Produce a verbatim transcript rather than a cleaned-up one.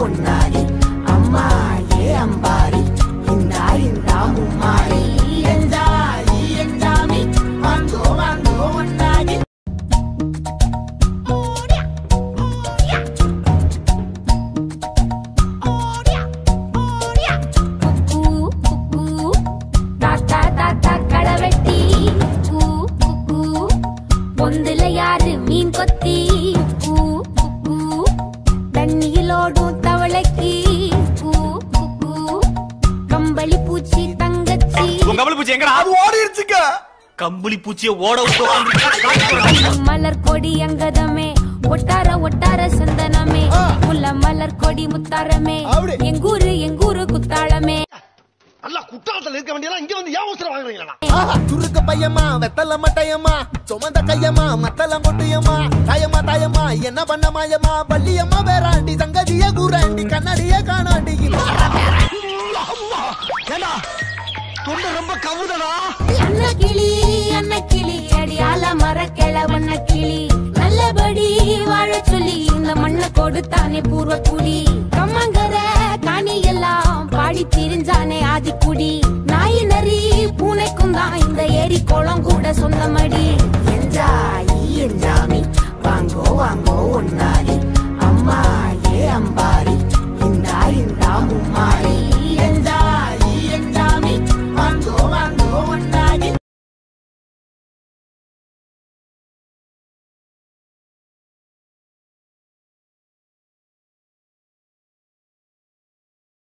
ஒன்னாரி அம்மா ஏ அம்பாரி இந்தா இந்தா மும்மாரி என்ஜாய் என்ஜாமி வாங்கோ வாங்கோ ஒன்னாரி பொந்துல யாரு மீன் கொத்தி தண்ணியிலோடும் தவளைக்கு கம்பளி பூச்சி தங்கச்சி கம்பளி பூச்சி எங்கடா அது ஓடிடுச்சுங்க கம்பளி பூச்சியை ஓட விட்டு மலர் கொடி அங்கதமே ஒட்டார ஒட்டார சந்தனமே முல்ல மலர் கொடி முத்தாரமே எங்கூரு எங்கூரு குத்தாளமே அல்ல குத்தாலத்துல இருக்க வேண்டியதெல்லாம் இங்க வந்து ஏன் அவசரம் வாங்குறீங்களா? சுருக்க பையமா வெத்தல மட்டையம்மா சுமந்த கையம்மா மத்தல மொட்டையம்மா தாயம்மா தாயம்மா என்ன பண்ண மாயம்மா பள்ளியம்மா வேறாண்டி சங்கதிய கூறாண்டி கண்ணாடிய காணாண்டி ஏண்டா தொண்டை ரொம்ப கவுதடா. அண்ணா கிளி அண்ணா கிளி அடியால மர கிழவண்ண கிளி நல்லபடி வாழ சொல்லி இந்த மண்ணை கொடுத்தானே பூர்வ குடி கம்மங்கர காணி எல்லாம் பாடி திரிஞ்சானே ஆதிக்குடி நாய் நரி பூனைக்கும் தான் இந்த ஏரி குளம் கூட சொந்தமடி